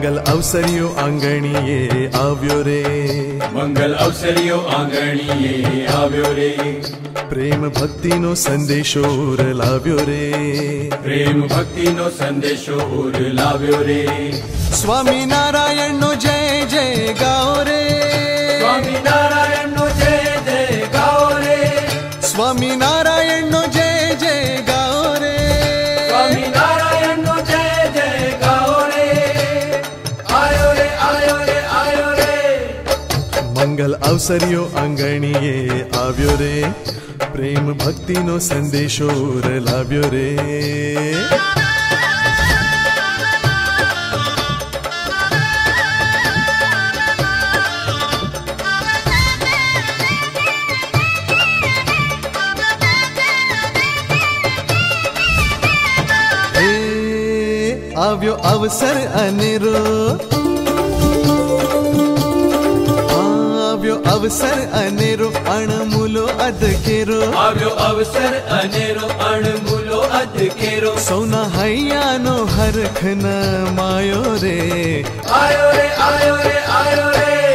मंगल अवसरियो आंगणीए आव्यो रे, मंगल अवसरियो आंगणीए आव्यो रे, प्रेम भक्ति नो संदेशो लाव्यो रे, प्रेम भक्ति नो संदेशो लाव्यो रे। स्वामी नारायण नो जय जय गाओ रे, स्वामी नारायण नो जय जय गाओ रे, स्वामी नारायण नो जय जय गाओ रे, स्वामी नारायण नो जय जय गाओ रे। आयो रे आयो रे आयो रे। मंगल अवसरियो आंगणीए आव्यो रे, प्रेम भक्ति नो संदेशो लाव्यो रे। आव्यो अवसर अनेरो, आव्यो अवसर अनेरो अणमुलो अधकेरो, आव्यो अवसर अनेरो अणमुलो अधकेरो, सोना हैयानो हरख न मायो रे, आयो रे आयो रे आयो रे।